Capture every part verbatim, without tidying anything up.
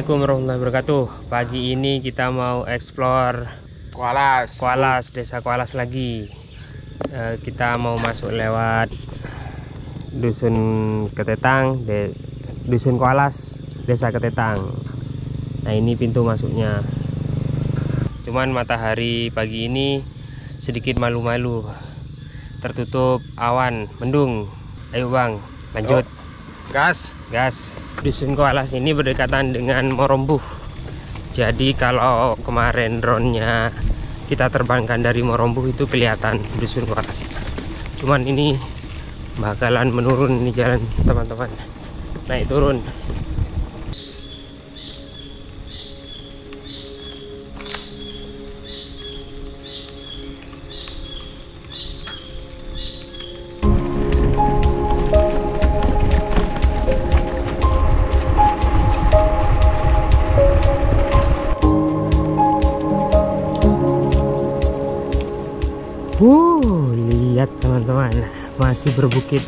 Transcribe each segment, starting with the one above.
Assalamualaikum warahmatullahi wabarakatuh. Pagi ini kita mau explore Kualas. Kualas, desa Kualas lagi. e, Kita mau masuk lewat Dusun Ketetang, de, Dusun Kualas, Desa Ketetang. Nah, ini pintu masuknya. Cuman matahari pagi ini sedikit malu-malu, tertutup awan, mendung. Ayo bang, lanjut. Oh, gas. Gas. Dusun Kualas ini berdekatan dengan Morombuh. Jadi kalau kemarin drone-nya kita terbangkan dari Morombuh itu kelihatan Dusun Kualas. Cuman ini bakalan menurun ini jalan teman-teman. Naik turun. Wuh, lihat teman-teman, masih berbukit.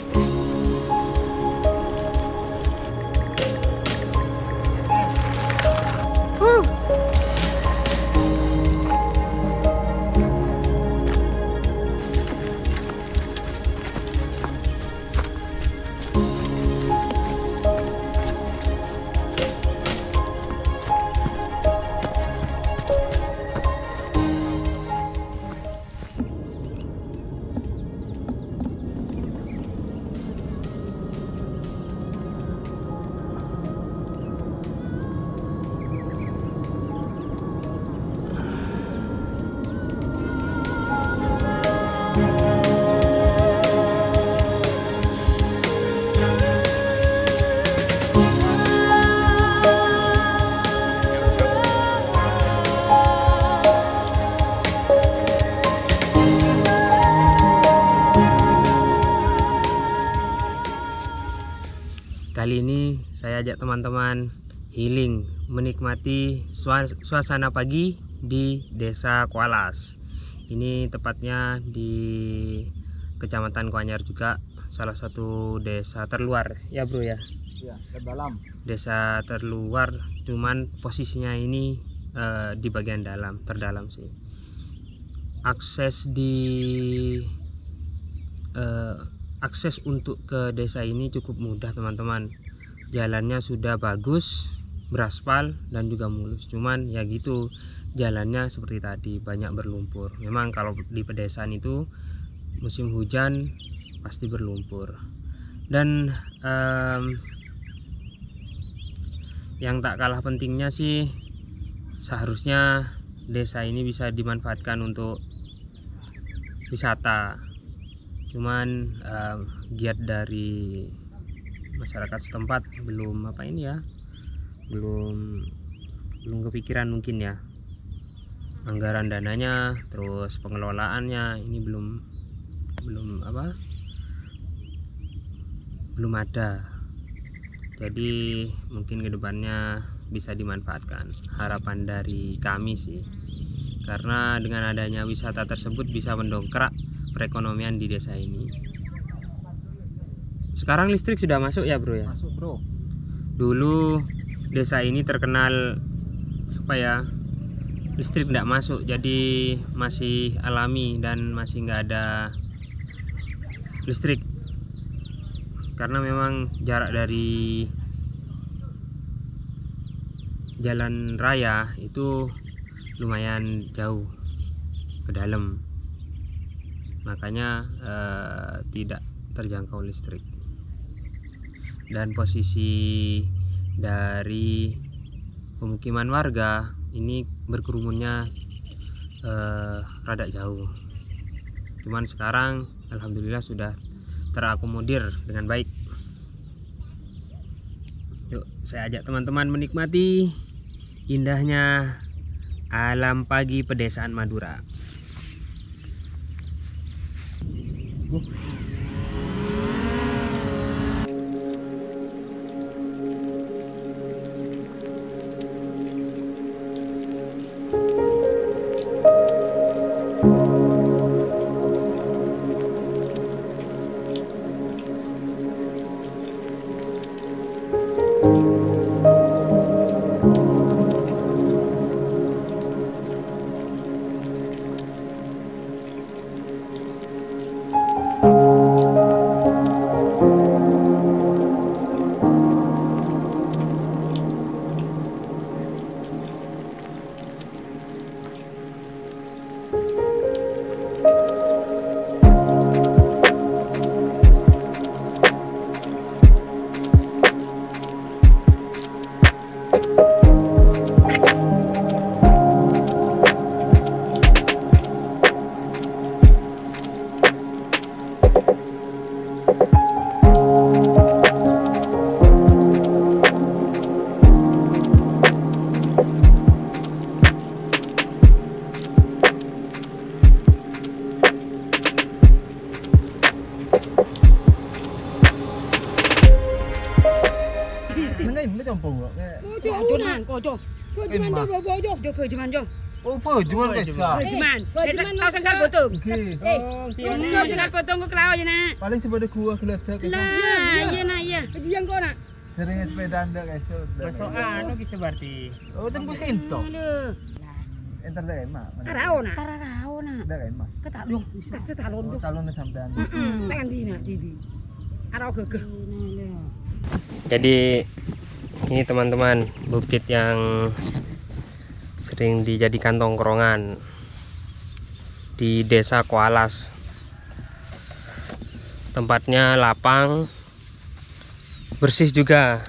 Wuh. Kali ini saya ajak teman-teman healing, menikmati suasana pagi di Desa Kualas. Ini tepatnya di Kecamatan Kuanyar juga, salah satu desa terluar ya bro ya. Ya, terdalam. Desa terluar, cuman posisinya ini eh, di bagian dalam, terdalam sih. Akses di eh, akses untuk ke desa ini cukup mudah teman-teman. Jalannya sudah bagus, beraspal dan juga mulus. Cuman ya gitu, jalannya seperti tadi banyak berlumpur. Memang kalau di pedesaan itu musim hujan pasti berlumpur. Dan um, yang tak kalah pentingnya sih, seharusnya desa ini bisa dimanfaatkan untuk wisata. Cuman uh, giat dari masyarakat setempat belum apa ini ya, belum belum kepikiran mungkin ya, anggaran dananya, terus pengelolaannya ini belum belum apa belum ada. Jadi mungkin kedepannya bisa dimanfaatkan, harapan dari kami sih, karena dengan adanya wisata tersebut bisa mendongkrak perekonomian di desa ini. Sekarang listrik sudah masuk ya bro ya? Masuk bro. Dulu desa ini terkenal apa ya, listrik tidak masuk, jadi masih alami dan masih nggak ada listrik, karena memang jarak dari jalan raya itu lumayan jauh ke dalam, makanya eh, tidak terjangkau listrik. Dan posisi dari pemukiman warga ini berkerumunnya eh, rada jauh. Cuman sekarang alhamdulillah sudah terakomodir dengan baik. Yuk, saya ajak teman-teman menikmati indahnya alam pagi pedesaan Madura. Thank you. Nengay mo jom po. Bojo nan, bojo. Bojo man do bojo. Jo bojo man jo. Oh, po, jual desa. Bojo man. Bojo man tau sangkal potong. Okey. Eh, kau sangkal potong kau kelawar je nak. Paling sepada kuah keledek. Lah, iya nak iya. Yang kau nak. Sering sepeda anda guys. Masuk anu bisa berarti. Oh, tembus ke entok. Entar dah emak. Karao nak. Karao nak. Dah emak. Kau tak loh. Kasih talon tu. Talon sampean. Tangan di nak T V. Karao gegeh. Jadi ini teman-teman bukit yang sering dijadikan tongkrongan di Desa Kualas. Tempatnya lapang, bersih juga.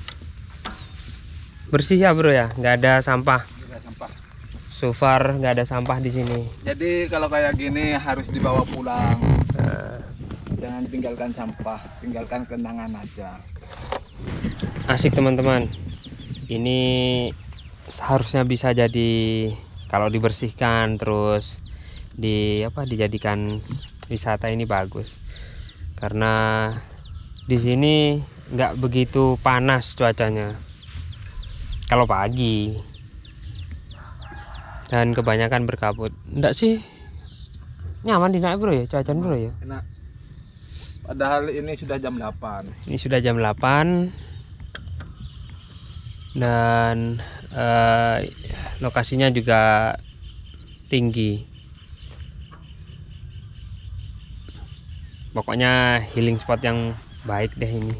Bersih ya bro ya, nggak ada sampah. Tidak sampah. So far nggak ada sampah di sini. Jadi kalau kayak gini harus dibawa pulang. Nah, Jangan tinggalkan sampah, tinggalkan kenangan aja. asik teman-teman. Ini seharusnya bisa jadi kalau dibersihkan terus di apa dijadikan wisata ini bagus. Karena di sini nggak begitu panas cuacanya. Kalau pagi dan kebanyakan berkabut. Enggak sih? Nyaman di naik bro ya, cuacanya bro ya. Enak. Padahal ini sudah jam delapan. Ini sudah jam delapan dan eh, lokasinya juga tinggi. Pokoknya healing spot yang baik deh ini.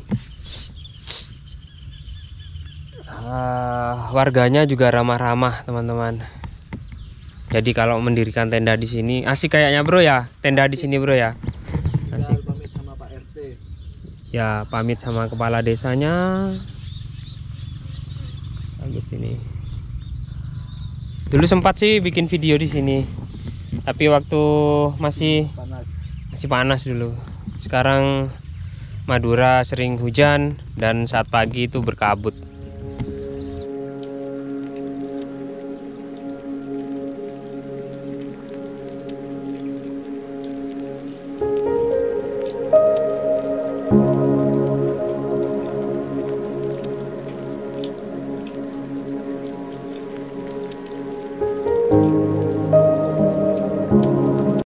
Uh, warganya juga ramah-ramah teman-teman. Jadi kalau mendirikan tenda di sini asik kayaknya bro ya. Tenda di sini bro ya. Asik. Pamit sama Pak R T. Ya pamit sama kepala desanya. Bagus ini. Dulu sempat sih bikin video di sini, tapi waktu masih Panas. masih panas dulu. Sekarang Madura sering hujan dan saat pagi itu berkabut.